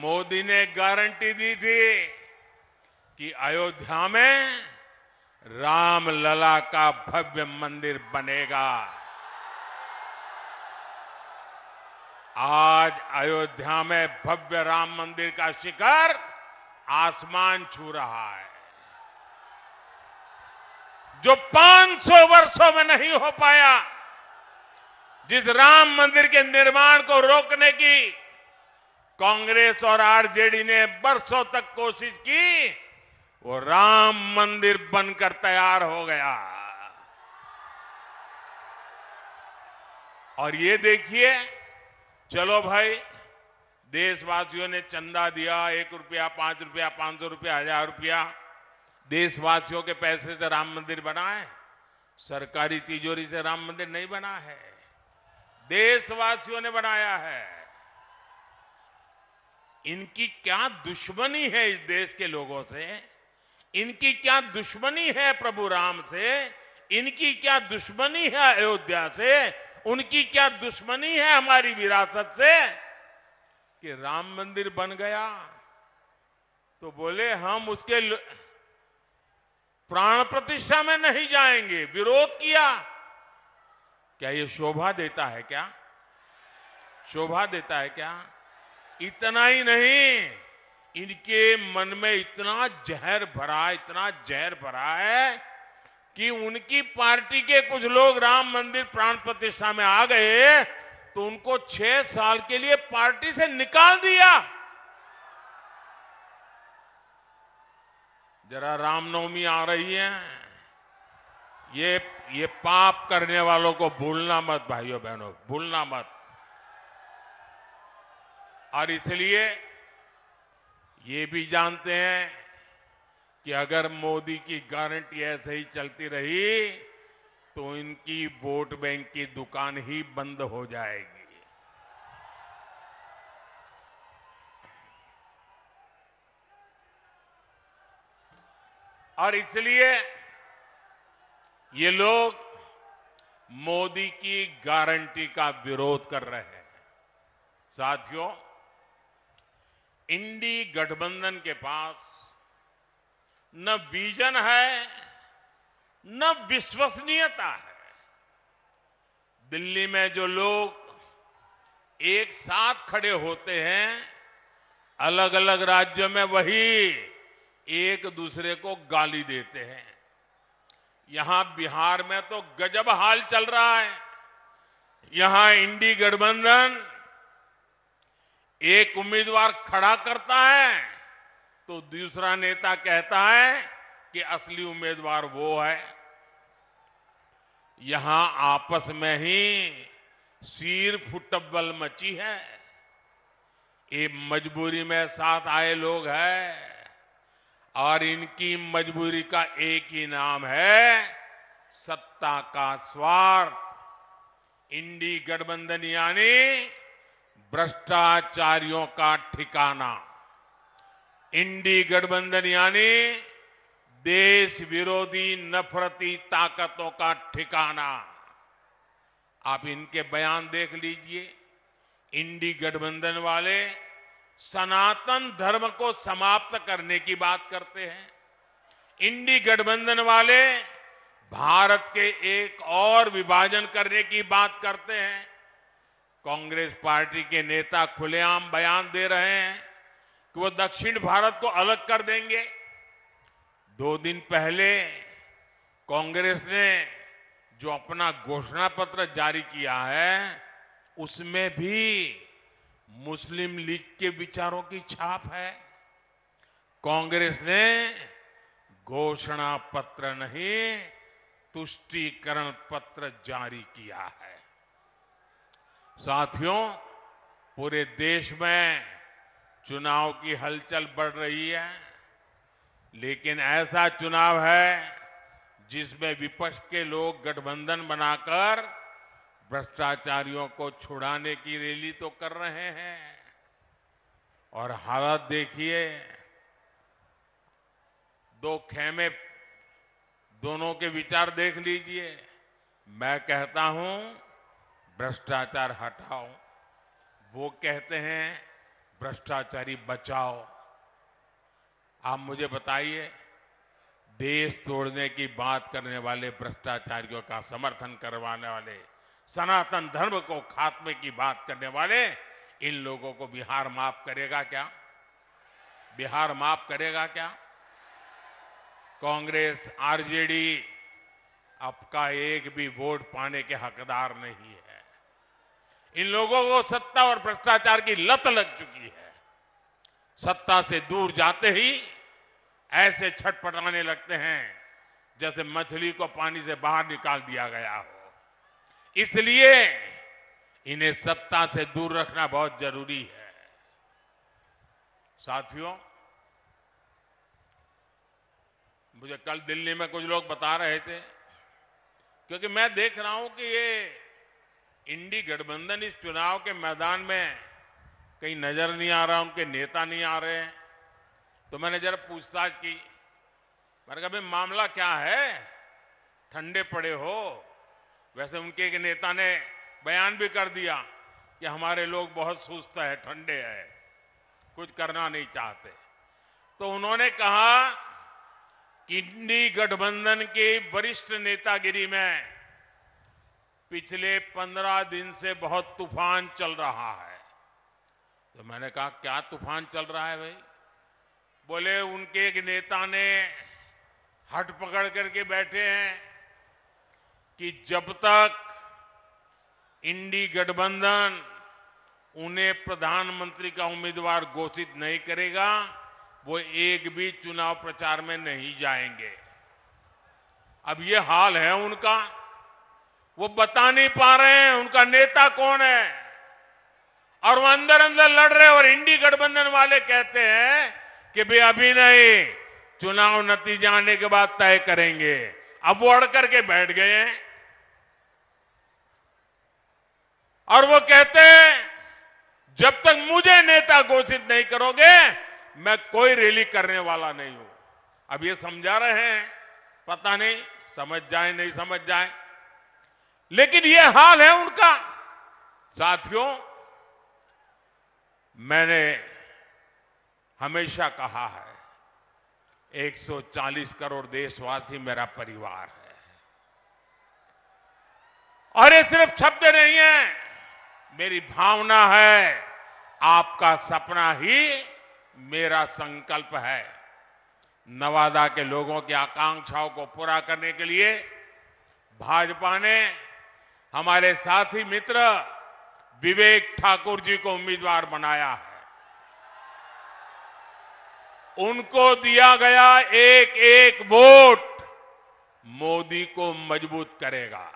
मोदी ने गारंटी दी थी कि अयोध्या में रामलला का भव्य मंदिर बनेगा। आज अयोध्या में भव्य राम मंदिर का शिखर आसमान छू रहा है, जो 500 वर्षों में नहीं हो पाया। जिस राम मंदिर के निर्माण को रोकने की कांग्रेस और आरजेडी ने वर्षों तक कोशिश की, वो राम मंदिर बनकर तैयार हो गया। और ये देखिए, चलो भाई, देशवासियों ने चंदा दिया, 1 रुपया, 5 रुपया, 500 रुपया, 1000 रुपया, देशवासियों के पैसे से राम मंदिर बना है। सरकारी तिजोरी से राम मंदिर नहीं बना है, देशवासियों ने बनाया है। इनकी क्या दुश्मनी है इस देश के लोगों से, इनकी क्या दुश्मनी है प्रभु राम से, इनकी क्या दुश्मनी है अयोध्या से, उनकी क्या दुश्मनी है हमारी विरासत से कि राम मंदिर बन गया तो बोले हम उसके प्राण प्रतिष्ठा में नहीं जाएंगे, विरोध किया। क्या ये शोभा देता है क्या? शोभा देता है क्या? इतना ही नहीं, इनके मन में इतना जहर भरा है कि उनकी पार्टी के कुछ लोग राम मंदिर प्राण प्रतिष्ठा में आ गए तो उनको 6 साल के लिए पार्टी से निकाल दिया। जरा रामनवमी आ रही है, ये पाप करने वालों को भूलना मत भाइयों बहनों, भूलना मत। और इसलिए ये भी जानते हैं कि अगर मोदी की गारंटी ऐसे ही चलती रही तो इनकी वोट बैंक की दुकान ही बंद हो जाएगी। और इसलिए ये लोग मोदी की गारंटी का विरोध कर रहे हैं। साथियों, इंडी गठबंधन के पास न विजन है न विश्वसनीयता है। दिल्ली में जो लोग एक साथ खड़े होते हैं, अलग अलग राज्यों में वही एक दूसरे को गाली देते हैं। यहां बिहार में तो गजब हाल चल रहा है। यहां इंडी गठबंधन एक उम्मीदवार खड़ा करता है तो दूसरा नेता कहता है कि असली उम्मीदवार वो है। यहां आपस में ही सिर फुटबल मची है। ये मजबूरी में साथ आए लोग हैं और इनकी मजबूरी का एक ही नाम है, सत्ता का स्वार्थ। इंडी गठबंधन यानी भ्रष्टाचारियों का ठिकाना। इंडी गठबंधन यानी देश विरोधी नफरती ताकतों का ठिकाना। आप इनके बयान देख लीजिए। इंडी गठबंधन वाले सनातन धर्म को समाप्त करने की बात करते हैं। इंडी गठबंधन वाले भारत के एक और विभाजन करने की बात करते हैं। कांग्रेस पार्टी के नेता खुलेआम बयान दे रहे हैं कि वो दक्षिण भारत को अलग कर देंगे। 2 दिन पहले कांग्रेस ने जो अपना घोषणा पत्र जारी किया है, उसमें भी मुस्लिम लीग के विचारों की छाप है। कांग्रेस ने घोषणा पत्र नहीं, तुष्टीकरण पत्र जारी किया है। साथियों, पूरे देश में चुनाव की हलचल बढ़ रही है, लेकिन ऐसा चुनाव है जिसमें विपक्ष के लोग गठबंधन बनाकर भ्रष्टाचारियों को छुड़ाने की रैली तो कर रहे हैं। और हालत देखिए, 2 खेमे, दोनों के विचार देख लीजिए। मैं कहता हूं भ्रष्टाचार हटाओ, वो कहते हैं भ्रष्टाचारी बचाओ। आप मुझे बताइए, देश तोड़ने की बात करने वाले भ्रष्टाचारियों का समर्थन करवाने वाले, सनातन धर्म को खात्मे की बात करने वाले, इन लोगों को बिहार माफ करेगा क्या? बिहार माफ करेगा क्या? कांग्रेस, आरजेडी आपका एक भी वोट पाने के हकदार नहीं है। इन लोगों को सत्ता और भ्रष्टाचार की लत लग चुकी है। सत्ता से दूर जाते ही ऐसे छटपटाने लगते हैं जैसे मछली को पानी से बाहर निकाल दिया गया हो। इसलिए इन्हें सत्ता से दूर रखना बहुत जरूरी है। साथियों, मुझे कल दिल्ली में कुछ लोग बता रहे थे, क्योंकि मैं देख रहा हूं कि ये इंडी गठबंधन इस चुनाव के मैदान में कहीं नजर नहीं आ रहा, उनके नेता नहीं आ रहे हैं। तो मैंने जरा पूछताछ की। मैंने कहा, भाई मामला क्या है? ठंडे पड़े हो? वैसे उनके एक नेता ने बयान भी कर दिया कि हमारे लोग बहुत सुस्त है, ठंडे है, कुछ करना नहीं चाहते। तो उन्होंने कहा कि इंडी गठबंधन के वरिष्ठ नेतागिरी में पिछले 15 दिन से बहुत तूफान चल रहा है। तो मैंने कहा, क्या तूफान चल रहा है भाई? बोले उनके एक नेता ने हट पकड़ करके बैठे हैं कि जब तक इंडी गठबंधन उन्हें प्रधानमंत्री का उम्मीदवार घोषित नहीं करेगा, वो एक भी चुनाव प्रचार में नहीं जाएंगे। अब ये हाल है उनका, वो बता नहीं पा रहे हैं उनका नेता कौन है, और वो अंदर अंदर लड़ रहे हैं। और इंडी गठबंधन वाले कहते हैं कि भाई अभी नहीं, चुनाव नतीजा आने के बाद तय करेंगे। अब वो अड़ करके बैठ गए हैं और वो कहते हैं जब तक मुझे नेता घोषित नहीं करोगे, मैं कोई रैली करने वाला नहीं हूं। अब ये समझा रहे हैं, पता नहीं समझ जाए नहीं समझ जाए, लेकिन ये हाल है उनका। साथियों, मैंने हमेशा कहा है, 140 करोड़ देशवासी मेरा परिवार है। और ये सिर्फ शब्द नहीं है, मेरी भावना है। आपका सपना ही मेरा संकल्प है। नवादा के लोगों की आकांक्षाओं को पूरा करने के लिए भाजपा ने हमारे साथी मित्र विवेक ठाकुर जी को उम्मीदवार बनाया है। उनको दिया गया एक एक वोट मोदी को मजबूत करेगा।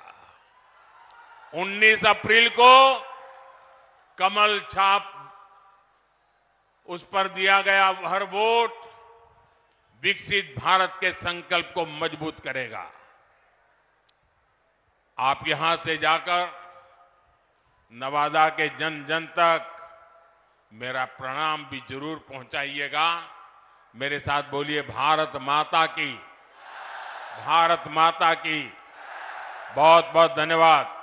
19 अप्रैल को कमल छाप उस पर दिया गया हर वोट विकसित भारत के संकल्प को मजबूत करेगा। आप यहां से जाकर नवादा के जन जन तक मेरा प्रणाम भी जरूर पहुंचाइएगा। मेरे साथ बोलिए, भारत माता की, भारत माता की। बहुत बहुत धन्यवाद।